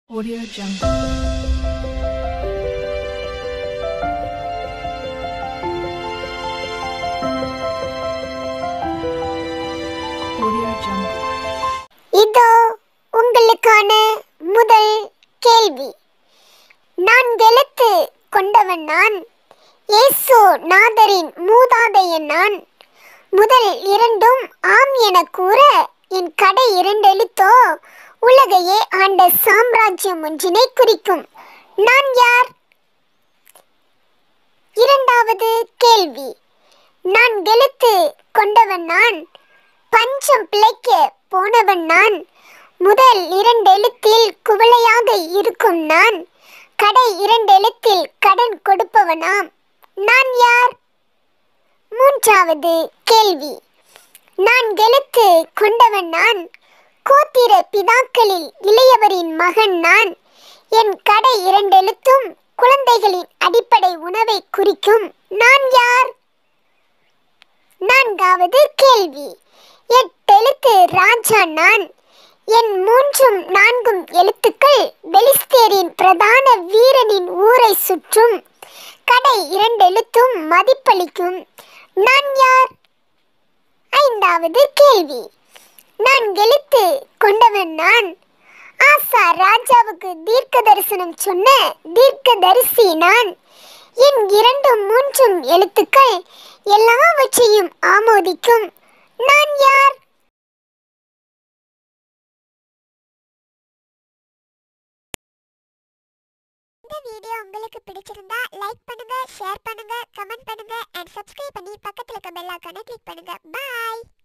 Audio Jungle. Audio Jungle. இதோ உங்களுக்கான முதல் கேள்வி. நான் எழுத்து கொண்டவன் நான், இயேசு நாதரின் மூதாதையன் நான். முதல் இரண்டும் ஆம் என கூற, என் கடை இரண்டெழுத்தோ உலகையே ஆண்ட சாம்ராஜ்யம் ஒன்றினை குறிக்கும். நான் யார்? இரண்டாவது கேள்வி. நான் எழுத்து கொண்டவன் நான், பஞ்சம் பிழைக்க போனவன் நான். முதல் இரண்டெழுத்தில் குவளையாக இருக்கும் நான், கடை இரண்டெழுத்தில் கடன் கொடுப்பவனாம். நான் யார்? மூன்றாவது கேள்வி. நான் எழுத்து கொண்டவன் நான், கோத்திர பிதாக்களில் இளையவரின் மகன் நான். என் கடை இரண்டெழுத்தும் குழந்தைகளின் அடிப்படை உணவை குறிக்கும். நான் யார்? நான்காவது கேள்வி. எட்டெழுத்து ராஜா நான். என் மூன்றும் நான்கும் எழுத்துக்கள் பெலிஸ்தேரின் பிரதான வீரனின் ஊரை சுற்றும். கடை இரண்டெழுத்தும் மதிப்பளிக்கும். நான் யார்? ஐந்தாவது கேள்வி. நான் எழுத்து கொண்டவன் நான், ஆசா ராஜாவுக்கு தீர்க்க தரிசனம் சொன்ன தீர்க்கதரிசி நான். என் இரண்டும் மூன்றும் எழுத்துக்கள் எல்லாவற்றையும் ஆமோதிக்கும். நான் யார்? இந்த வீடியோ உங்களுக்கு பிடிச்சிருந்தா லைக் பண்ணுங்க, ஷேர் பண்ணுங்க, கமெண்ட் பண்ணுங்க and subscribe பண்ணி பக்கத்துல இருக்க பெல் ஐகானை கிளிக் பண்ணுங்க. பை.